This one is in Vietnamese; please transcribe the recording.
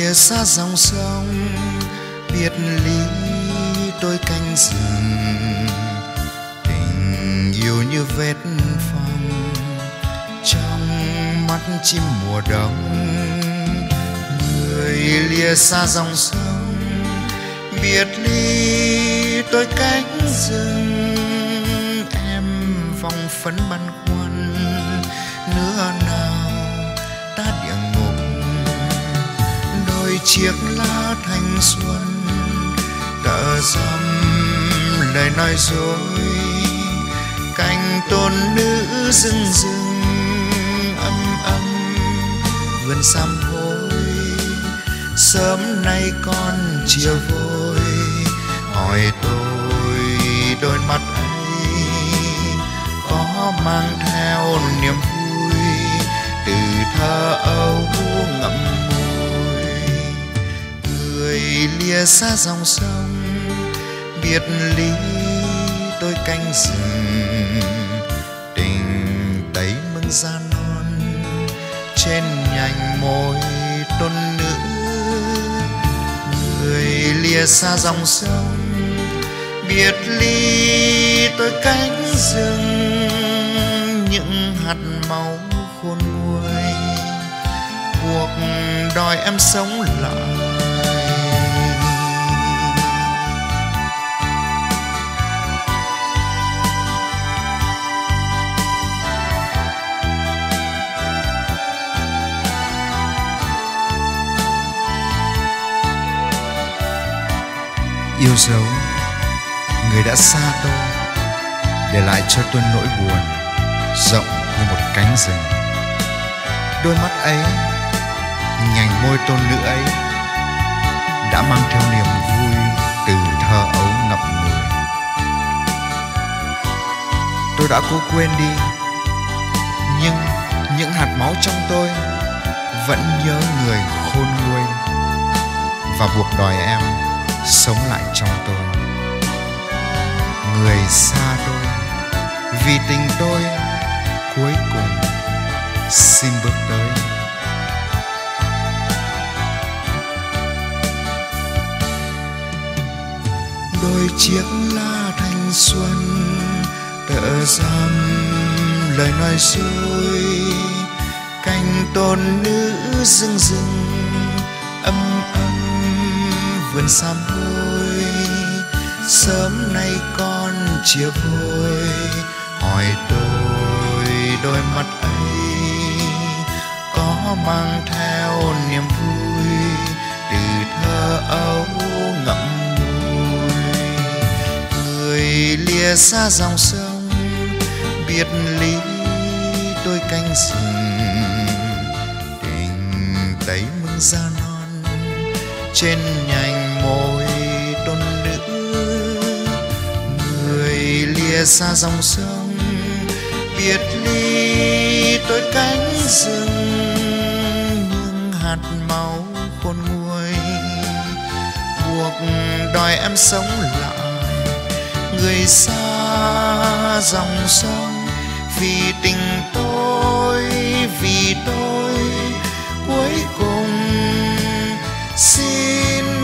lìa xa dòng sông, biệt ly tôi canh rừng. Tình yêu như vết phong trong mắt chim mùa đông. Người lìa xa dòng sông, biệt ly tôi cánh rừng. Em vòng phấn băn khoăn, nữa nào ta địa ngục. Đôi chiếc lá thanh xuân tợ dầm lời nói dối. Cành tôn nữ rừng rừng âm âm vườn sám hối. Sớm nay con chia vội, hỏi tôi đôi mắt ấy có mang theo niềm vui từ thơ ấu ngậm ngùi. Người lìa xa dòng sông, biệt ly tôi canh rừng. Tình tấy mừng da non trên nhành môi tôn nữ. Người lìa xa dòng sông, biệt ly tôi cánh rừng. Những hạt máu khôn nguôi buộc đòi em sống lại. Yêu dấu người đã xa tôi, để lại cho tôi nỗi buồn rộng như một cánh rừng. Đôi mắt ấy, nhành môi tôn nữ ấy đã mang theo niềm vui từ thơ ấu ngậm ngùi. Tôi đã cố quên đi, nhưng những hạt máu trong tôi vẫn nhớ người khôn nguôi và buộc đòi em sống lại trong tôi. Người xa tôi vì tình tôi cuối cùng xin bước tới. Đôi chiếc lá thanh xuân tợ dầm lời nói dối. Cành tôn nữ rừng rừng âm âm vườn sám hối. Sớm nay con chia vội, hỏi tôi đôi mắt ấy có mang theo niềm vui từ thơ ấu ngậm ngùi. Người lìa xa dòng sông, biệt ly tôi canh rừng. Tình tấy mừng da non trên nhành môi tôn nữ. Người lìa xa dòng sông, biệt ly tôi cánh rừng. Nhưng hạt máu khôn nguôi buộc đòi em sống lại. Người xa dòng sông vì tình tôi, vì tôi cuối cùng xin